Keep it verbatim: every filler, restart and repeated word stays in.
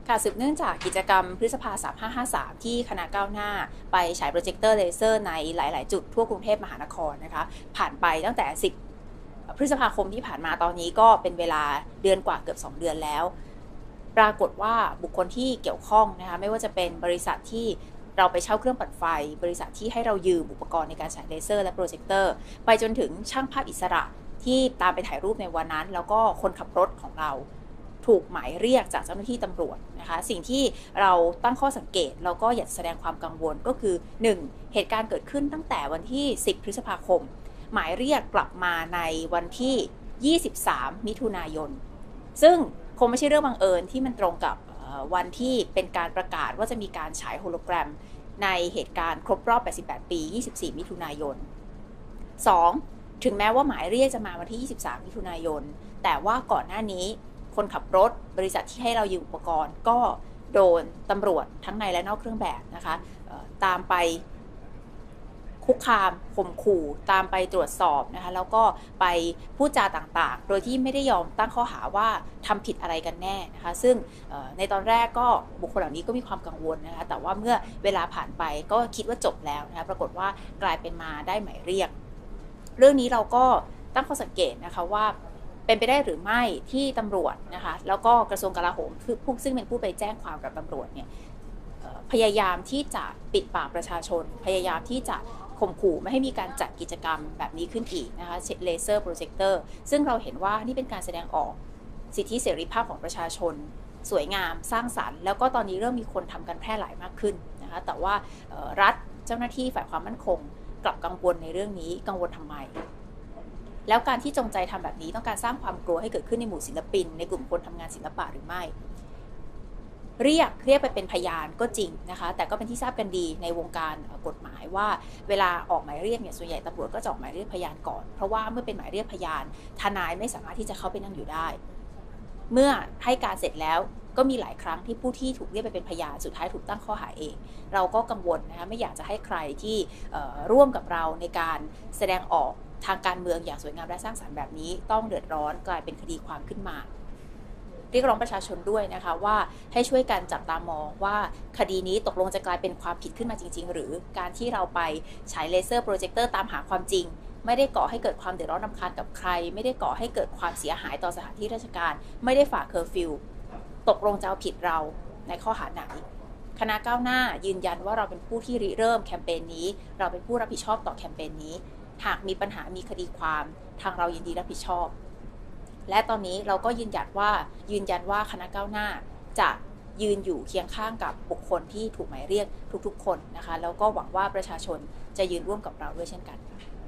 ค่ะสืบเนื่องจากกิจกรรมพฤษภาสามห้าห้าสามที่คณะก้าวหน้าไปฉายโปรเจคเตอร์เลเซอร์ในหลายๆจุดทั่วกรุงเทพมหานครนะคะผ่านไปตั้งแต่สิบพฤษภาคมที่ผ่านมาตอนนี้ก็เป็นเวลาเดือนกว่าเกือบสองเดือนแล้วปรากฏว่าบุคคลที่เกี่ยวข้องนะคะไม่ว่าจะเป็นบริษัทที่เราไปเช่าเครื่องปั่นไฟบริษัทที่ให้เรายืมอุปกรณ์ในการฉายเลเซอร์และโปรเจคเตอร์ไปจนถึงช่างภาพอิสระที่ตามไปถ่ายรูปในวันนั้นแล้วก็คนขับรถของเราถูกหมายเรียกจากเจ้าหน้าที่ตำรวจนะคะสิ่งที่เราตั้งข้อสังเกตแล้วก็อยากแสดงความกังวลก็คือ หนึ่ง. เหตุการณ์เกิดขึ้นตั้งแต่วันที่สิบพฤษภาคมหมายเรียกกลับมาในวันที่ยี่สิบสามมิถุนายนซึ่งคงไม่ใช่เรื่องบังเอิญที่มันตรงกับวันที่เป็นการประกาศว่าจะมีการฉายโฮโลแกรมในเหตุการณ์ครบรอบแปดสิบแปดปียี่สิบสี่มิถุนายน สอง. ถึงแม้ว่าหมายเรียกจะมาวันที่ยี่สิบสามมิถุนายนแต่ว่าก่อนหน้านี้คนขับรถบริษัทที่ให้เรายืมอุปกรณ์ก็โดนตำรวจทั้งในและนอกเครื่องแบบนะคะตามไปคุกคามข่มขู่ตามไปตรวจสอบนะคะแล้วก็ไปพูดจาต่างๆโดยที่ไม่ได้ยอมตั้งข้อหาว่าทำผิดอะไรกันแน่นะคะซึ่งในตอนแรกก็บุคคลเหล่านี้ก็มีความกังวลนะคะแต่ว่าเมื่อเวลาผ่านไปก็คิดว่าจบแล้วนะคะปรากฏว่ากลายเป็นมาได้หมายเรียกเรื่องนี้เราก็ตั้งข้อสังเกตนะคะว่าเป็นไปได้หรือไม่ที่ตำรวจนะคะแล้วก็กระทรวงกลาโหมคือผู้ซึ่งเป็นผู้ไปแจ้งความกับตำรวจเนี่ยพยายามที่จะปิดปากประชาชนพยายามที่จะข่มขู่ไม่ให้มีการจัดกิจกรรมแบบนี้ขึ้นอีกนะคะเลเซอร์โปรเจคเตอร์ซึ่งเราเห็นว่านี่เป็นการแสดงออกสิทธิเสรีภาพของประชาชนสวยงามสร้างสรรค์แล้วก็ตอนนี้เริ่มมีคนทำกันแพร่หลายมากขึ้นนะคะแต่ว่ารัฐเจ้าหน้าที่ฝ่ายความมั่นคงกลับกังวลในเรื่องนี้กังวลทำไมแล้วการที่จงใจทำแบบนี้ต้องการสร้างความกลัวให้เกิดขึ้นในหมู่ศิลปินในกลุ่มคนทำงานศิลปะหรือไม่เรียกเรียกไปเป็นพยานก็จริงนะคะแต่ก็เป็นที่ทราบกันดีในวงการกฎหมายว่าเวลาออกหมายเรียกเนี่ยส่วนใหญ่ตำรวจก็จะออกหมายเรียกพยานก่อนเพราะว่าเมื่อเป็นหมายเรียกพยานทนายไม่สามารถที่จะเข้าไปนั่งอยู่ได้เมื่อให้การเสร็จแล้วก็มีหลายครั้งที่ผู้ที่ถูกเรียกไปเป็นพยานสุดท้ายถูกตั้งข้อหาเองเราก็กังวลนะคะไม่อยากจะให้ใครที่ร่วมกับเราในการแสดงออกทางการเมืองอย่างสวยงามและสร้างสรรค์แบบนี้ต้องเดือดร้อนกลายเป็นคดีความขึ้นมาเรียกร้องประชาชนด้วยนะคะว่าให้ช่วยกันจับตามองว่าคดีนี้ตกลงจะกลายเป็นความผิดขึ้นมาจริงๆหรือการที่เราไปฉายเลเซอร์โปรเจคเตอร์ตามหาความจริงไม่ได้ก่อให้เกิดความเดือดร้อนรำคาญกับใครไม่ได้ก่อให้เกิดความเสียหายต่อสถานที่ราชการไม่ได้ฝ่าเคอร์ฟิวตกลงจะเอาผิดเราในข้อหาไหนคณะก้าวหน้ายืนยันว่าเราเป็นผู้ที่ริเริ่มแคมเปญนี้เราเป็นผู้รับผิดชอบต่อแคมเปญนี้หากมีปัญหามีคดีความทางเรายินดีรับผิดชอบและตอนนี้เราก็ยืนยันว่ายืนยันว่าคณะก้าวหน้าจะยืนอยู่เคียงข้างกับบุคคลที่ถูกหมายเรียกทุกๆคนนะคะแล้วก็หวังว่าประชาชนจะยืนร่วมกับเราด้วยเช่นกัน